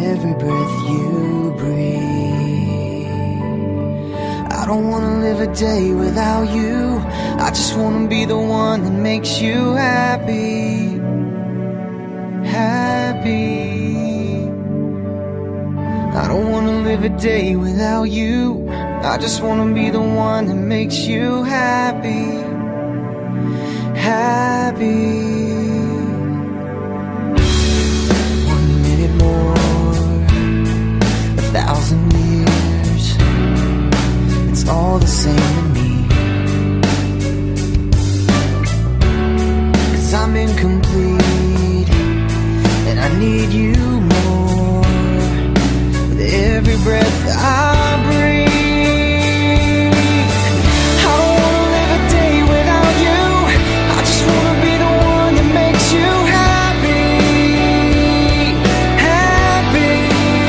every breath you breathe. I don't wanna live a day without you. I just wanna be the one that makes you happy. Happy. I don't wanna live a day without you. I just wanna be the one that makes you happy. Happy. 1 minute more, 1,000 years, it's all the same to me. 'Cause I'm incomplete, and I need you more. With every breath I breathe, I don't wanna live a day without you. I just wanna be the one that makes you happy. Happy.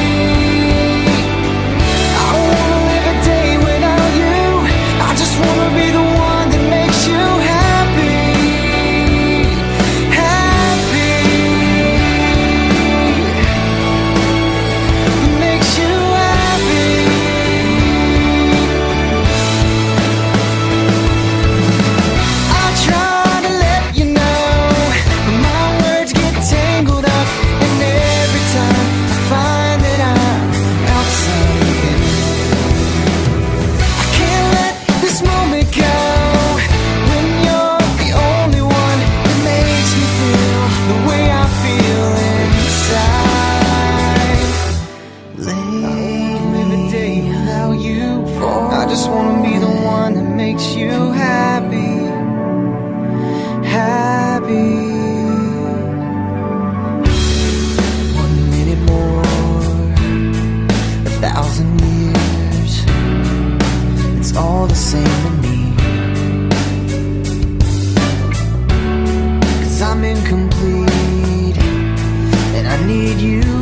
I don't wanna live a day without you. I just wanna be the one that makes you happy. Happy. Makes you happy. I try to let you know, but my words get tangled up, and every time I find that I'm outside, I can't let this moment go. When you're the only one that makes me feel the way I feel inside. Live a day without you. I just wanna be the one that makes you happy. Happy. 1 minute more, 1,000 years, it's all the same to me. 'Cause I'm incomplete, and I need you